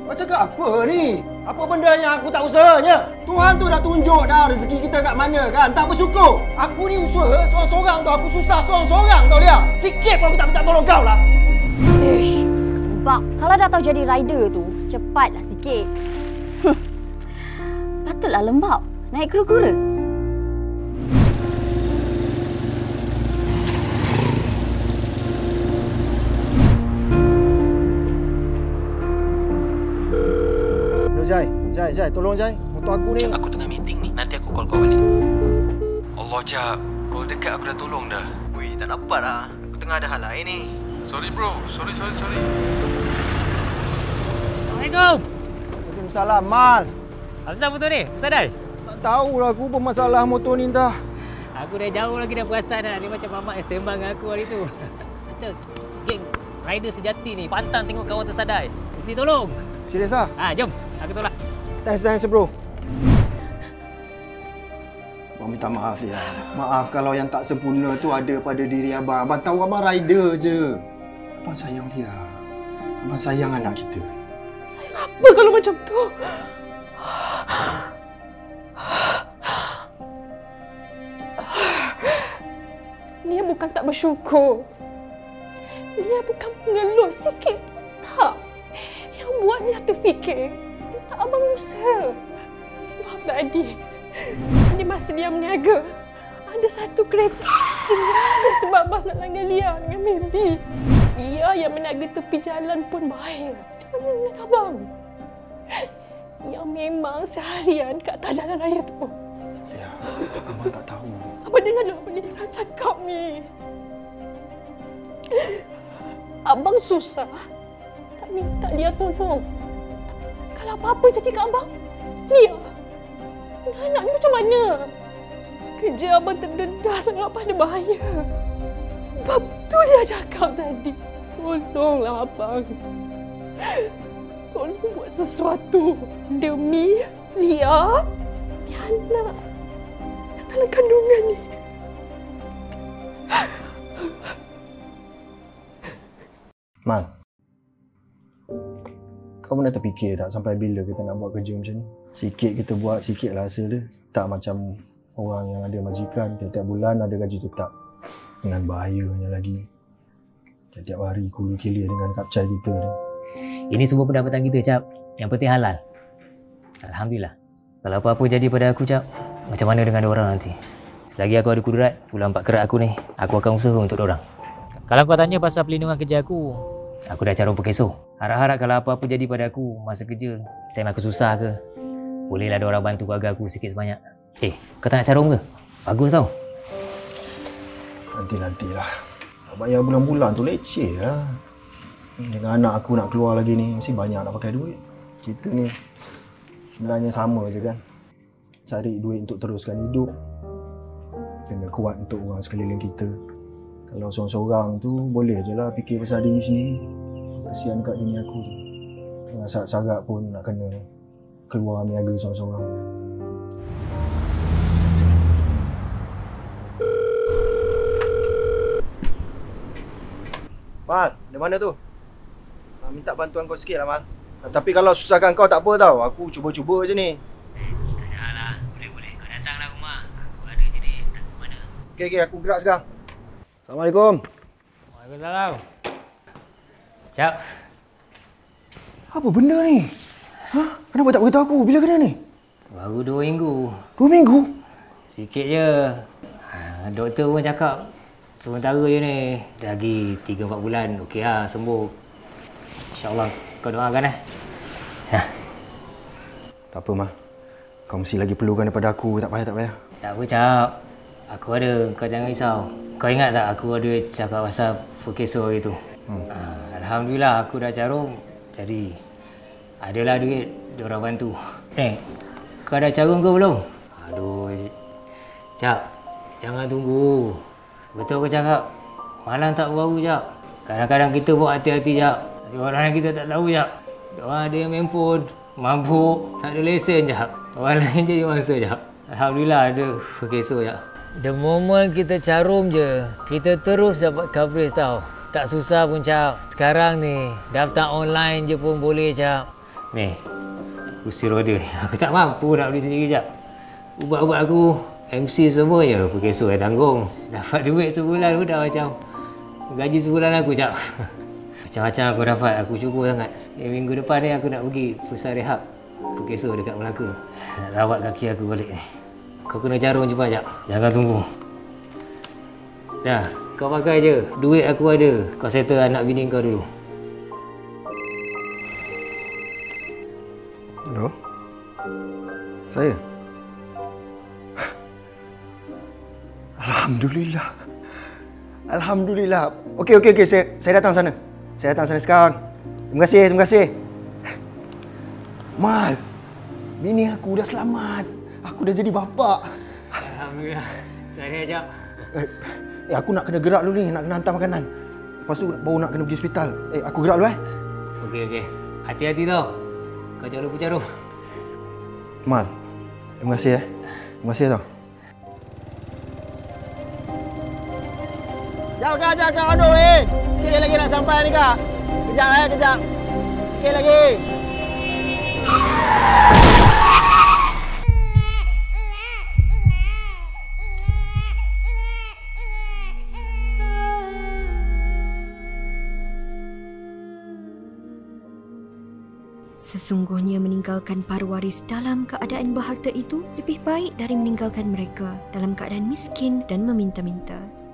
Kau cakap apa ni? Apa benda yang aku tak usahanya? Tuhan tu dah tunjuk dah rezeki kita kat mana kan? Tak bersyukur. Aku ni usaha seorang-seorang tau. Aku susah seorang-seorang tau dia. Sikit pun aku tak minta tolong kau lah. Ish, lembab. Kalau dah tahu jadi rider tu, cepatlah sikit. Patutlah lembab. Naik kura-kura. Jai, tolong Jai. Motor aku ni. Aku tengah meeting ni. Nanti aku call kau balik. Allah, Jap. Kau dekat aku dah tolong dah. Weh, tak dapat lah. Aku tengah ada hal lain ni. Sorry bro. Sorry. Assalamualaikum. Waalaikumsalam, Mal. Asal motor ni? Tersadai? Tak tahulah aku apa masalah motor ni entah. Aku dah jauh lagi dah perasan dah. Dia macam mamak yang sembang dengan aku hari tu. Kita geng rider sejati ni. Pantang tengok kawan tersadai. Mesti tolong. Serius ah? Jom. Aku tolak. Thanks bro. Abang minta maaf dia. Maaf kalau yang tak sempurna tu ada pada diri abang. Abang tahu abang rider je. Abang sayang dia. Abang sayang anak kita. Sayang apa kalau macam tu? Lia bukan tak bersyukur. Lia bukan mengeluh sikit pun tak. Yang buat Lia terfikir minta abang usaha. Sebab tadi di masa Lia berniaga, ada satu kereta yang nyaris terbabas nak langgar Lia dengan Maybe. Lia yang berniaga tepi jalan pun bahaya. Macam mana dengan abang? Yang memang seharian kat atas jalan raya tu. Ya, abang tak tahu. Abang dengarlah apa dia nak cakap ni. Abang susah tak minta Lia tolong. Kalau apa-apa jadi kat abang, Lia dengan anak ni macam mana? Kerja abang terdedah sangat pada bahaya. Sebab tu dia cakap tadi. Tolonglah abang. Tolong buat sesuatu demi Lia, demi anak yang dalam kandungan ni. Man, kau pernah terfikir tak sampai bila kita nak buat kerja macam ni? Sikit kita buat, sikit lah hasil dia. Tak macam orang yang ada majikan, tiap-tiap bulan ada gaji tetap. Dengan bahayanya lagi. Tiap-tiap hari kulu kilir dengan kapcai kita ni. Ini semua pendapatan kita, Cap. Yang penting halal. Alhamdulillah. Kalau apa-apa jadi pada aku, Cap, macam mana dengan orang nanti? Selagi aku ada kudrat, pula 4 kerat aku ni, aku akan usaha untuk orang. Kalau kau tanya pasal pelindungan kerja aku dah carum perkeso. Harap-harap kalau apa-apa jadi pada aku masa kerja, time aku susah ke, bolehlah ada orang bantu keluarga aku sikit sebanyak. Kau tak nak carum ke? Bagus tau. Nantilah. Tak bayar bulan-bulan tu leceh lah. Dengan anak aku nak keluar lagi ni, mesti banyak nak pakai duit. Kita ni sebenarnya sama je kan. Cari duit untuk teruskan hidup. Kena kuat untuk orang sekeliling kita. Kalau seorang-seorang tu boleh je lah fikir pasal diri sendiri. Kesian kat dunia aku tu. Dengan sarat-sarat pun nak kena keluar niaga seorang-seorang. Mal, dari mana tu? Minta bantuan kau sikit lah, Mal. Tapi kalau susahkan kau tak apa tau. Aku cuba-cuba je ni. Tak salah. Boleh. Kau datanglah rumah. Aku ada je ni. Tak ke mana. Okey, aku gerak sekarang. Assalamualaikum. Waalaikumsalam. Cap. Apa benda ni? Kenapa tak beritahu aku? Bila kena ni? Baru 2 minggu. 2 minggu? Sikit je. Doktor pun cakap sementara je ni. Lagi 3-4 bulan. Okey lah, sembuh. InsyaAllah kau doakan . Tak apa, Mal. Kau mesti lagi perlukan daripada aku. Tak payah. Tak apa, Cap. Aku ada. Kau jangan risau. Kau ingat tak aku ada cakap pasal Fokeso hari tu? Alhamdulillah aku dah carum. Jadi adalah duit diorang bantu. Kau dah carum ke belum? Aduh, Cap. Jangan tunggu. Betul aku cakap. Malang tak baru, Cap. Kadang-kadang kita buat hati-hati, Cap. Tapi orang lain kita tak tahu, Cap. Orang ada yang main phone, mabuk, tak ada lesen, Cap. Orang lain jadi mangsa, Cap. Alhamdulillah ada Fokeso, Cap. The moment kita carum je, kita terus dapat coverage tau. Tak susah pun, Cap. Sekarang ni, daftar online je pun boleh, Cap. Ni, kursi roda ni. Aku tak mampu nak beli sendiri jap. Ubat-ubat aku, MC semua je Profesor yang tanggung. Dapat duit sebulan pun dah macam gaji sebulan aku jap. Macam-macam aku dapat, aku syukur sangat. Minggu depan ni aku nak pergi pusat rehab Profesor dekat Melaka. Nak rawat kaki aku balik ni. Kau kena jarum cepat jap. Jangan tunggu. Dah, kau pakai je. Duit aku ada. Kau settle anak bini kau dulu. Hello? Saya? Alhamdulillah. Alhamdulillah. Okey. Saya datang sana. Saya datang sana sekarang. Terima kasih. Mal, bini aku dah selamat. Aku dah jadi bapa. Alhamdulillah. Tahniah jap. Aku nak kena gerak dulu ni. Nak kena hantar makanan. Lepas tu baru nak kena pergi hospital. Aku gerak dulu Okey. Hati-hati tau. Kau jangan lupa jarum. Mal, terima kasih Terima kasih tau. Kak. Aduh sikit lagi nak sampai ni Kak. Kejap. Sikit lagi. Sesungguhnya meninggalkan para waris dalam keadaan berharta itu lebih baik dari meninggalkan mereka dalam keadaan miskin dan meminta-minta.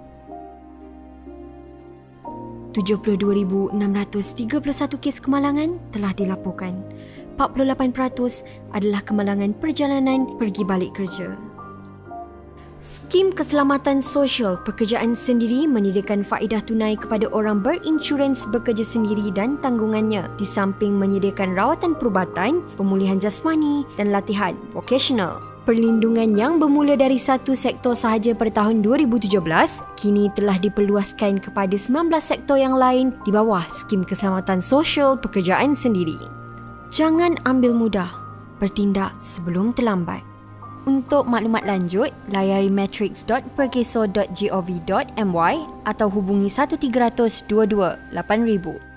72,631 kes kemalangan telah dilaporkan. 48% adalah kemalangan perjalanan pergi balik kerja. Skim Keselamatan Sosial Pekerjaan Sendiri menyediakan faedah tunai kepada orang berinsurans bekerja sendiri dan tanggungannya di samping menyediakan rawatan perubatan, pemulihan jasmani dan latihan vocational. Perlindungan yang bermula dari satu sektor sahaja pada tahun 2017 kini telah diperluaskan kepada 19 sektor yang lain di bawah Skim Keselamatan Sosial Pekerjaan Sendiri. Jangan ambil mudah, bertindak sebelum terlambat. Untuk maklumat lanjut, layari matrix.perkeso.gov.my atau hubungi 1300 22 8000.